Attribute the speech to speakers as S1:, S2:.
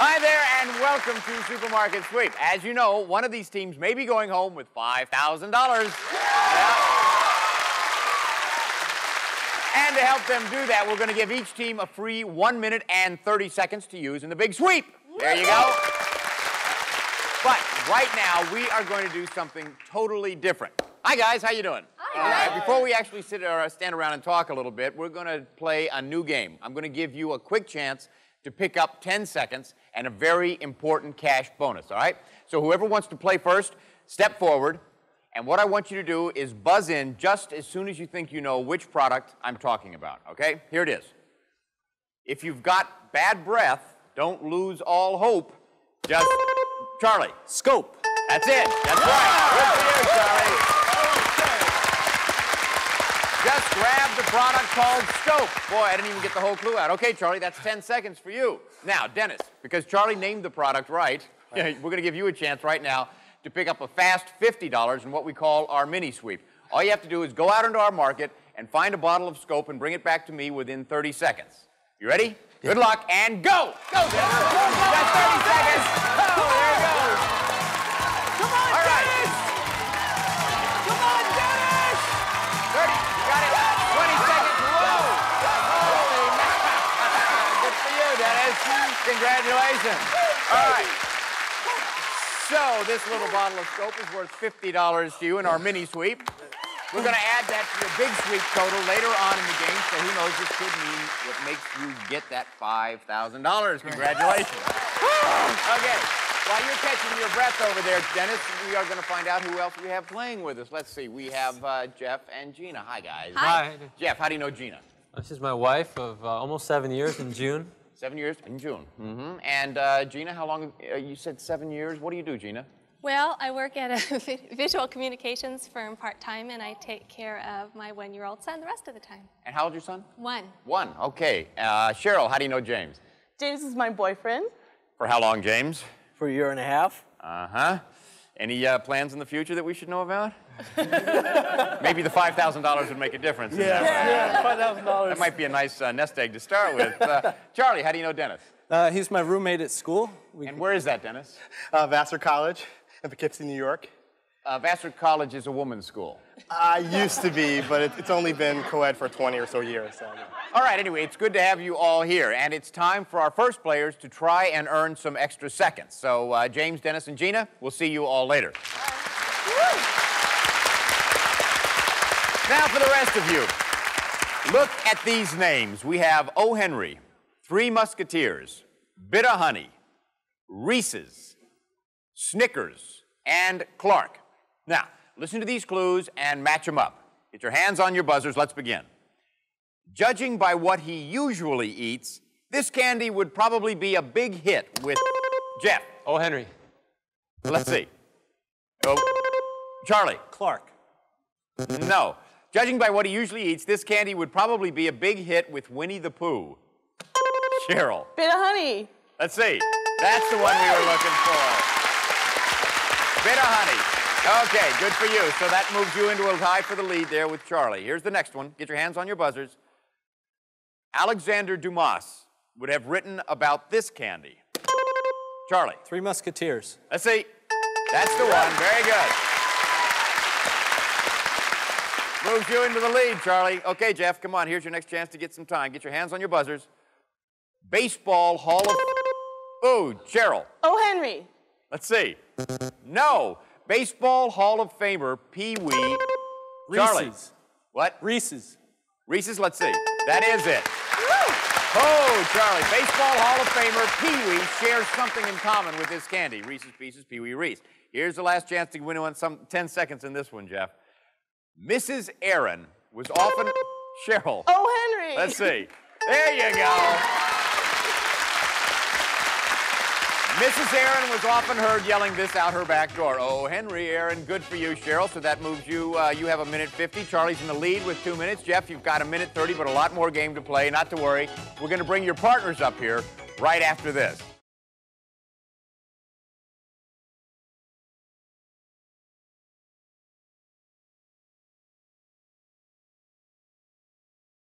S1: Hi there, and welcome to Supermarket Sweep. As you know, one of these teams may be going home with $5,000. Yeah. And to help them do that, we're going to give each team a free 1 minute and 30 seconds to use in the big sweep. There you go. But right now, we are going to do something totally different. Hi, guys. How you doing?
S2: Hi.
S1: Before we actually stand around and talk a little bit, we're going to play a new game. I'm going to give you a quick chance to pick up 10 seconds and a very important cash bonus, all right? So whoever wants to play first, step forward. And what I want you to do is buzz in just as soon as you think you know which product I'm talking about, okay? Here it is. If you've got bad breath, don't lose all hope. Just, Charlie.
S3: Scope.
S1: That's it. That's right. Good for you, Charlie. Just grab the product called Scope. Boy, I didn't even get the whole clue out. Okay, Charlie, that's 10 seconds for you. Now, Dennis, because Charlie named the product right, we're going to give you a chance right now to pick up a fast $50 in what we call our mini sweep. All you have to do is go out into our market and find a bottle of Scope and bring it back to me within 30 seconds. You ready? Yeah. Good luck, and go! Go, Dennis! That's 30 seconds! Oh, there he goes!
S2: Come on,
S1: all right.
S2: Dennis! Come on, Dennis!
S1: 30, got it. 20 seconds, whoa! Holy man! Good for you, Dennis. Congratulations. All right. So this little bottle of Scope is worth $50 to you in our mini sweep. We're going to add that to your big sweep total later on in the game, so who knows, this could mean what makes you get that $5,000. Congratulations. Okay, while you're catching your breath over there, Dennis, we are going to find out who else we have playing with us. Let's see, we have Jeff and Gina. Hi, guys.
S4: Hi.
S1: Jeff, how do you know Gina?
S4: This is my wife of almost 7 years in June.
S1: 7 years in June. Mm-hmm. And Gina, how long? You said 7 years. What do you do, Gina?
S5: Well, I work at a visual communications firm part-time, and I take care of my one-year-old son the rest of the time.
S1: And how old's your son?
S5: 1.
S1: 1, okay. Cheryl, how do you know James?
S2: James is my boyfriend.
S1: For how long, James?
S3: For a year and a half.
S1: Uh-huh. Any plans in the future that we should know about? Maybe the $5,000 would make a difference.
S3: Yeah, $5,000.
S1: That might be a nice nest egg to start with. Charlie, how do you know Dennis?
S3: He's my roommate at school.
S1: And where is that, Dennis?
S6: Vassar College in Poughkeepsie, New York.
S1: Vassar College is a woman's school.
S6: Used to be, but it's only been co-ed for 20 or so years. So.
S1: All right, anyway, it's good to have you all here. And it's time for our first players to try and earn some extra seconds. So, James, Dennis, and Gina, we'll see you all later. Now for the rest of you. Look at these names. We have O. Henry, Three Musketeers, Bit-O-Honey, Reese's, Snickers, and Clark. Now, listen to these clues and match them up. Get your hands on your buzzers. Let's begin. Judging by what he usually eats, this candy would probably be a big hit with Jeff.
S4: O. Henry.
S1: Let's see. Oh, Charlie.
S3: Clark.
S1: No. Judging by what he usually eats, this candy would probably be a big hit with Winnie the Pooh. Cheryl.
S2: Bit-O-Honey.
S1: Let's see. That's the one we were looking for. Bit-O-Honey. Okay, good for you. So that moves you into a tie for the lead there with Charlie. Here's the next one. Get your hands on your buzzers. Alexander Dumas would have written about this candy. Charlie.
S3: Three Musketeers.
S1: Let's see. That's the one. Very good. Moves you into the lead, Charlie. Okay, Jeff, come on. Here's your next chance to get some time. Get your hands on your buzzers. Baseball Hall of... Oh, Cheryl.
S2: O. Henry.
S1: Let's see. No. Baseball Hall of Famer Pee Wee. Charlie.
S3: Reese's.
S1: What?
S3: Reese's.
S1: Reese's, let's see. That is it. Oh, Charlie. Baseball Hall of Famer Pee Wee shares something in common with this candy. Reese's Pieces, Pee Wee Reese. Here's the last chance to win on some 10 seconds in this one, Jeff. Mrs. Aaron was often... Cheryl.
S2: O. Henry.
S1: Let's see. There you go. Mrs. Aaron was often heard yelling this out her back door. Oh, Henry, Aaron, good for you, Cheryl. So that moves you. You have a minute 50. Charlie's in the lead with 2 minutes. Jeff, you've got a minute 30, but a lot more game to play. Not to worry. We're going to bring your partners up here right after this.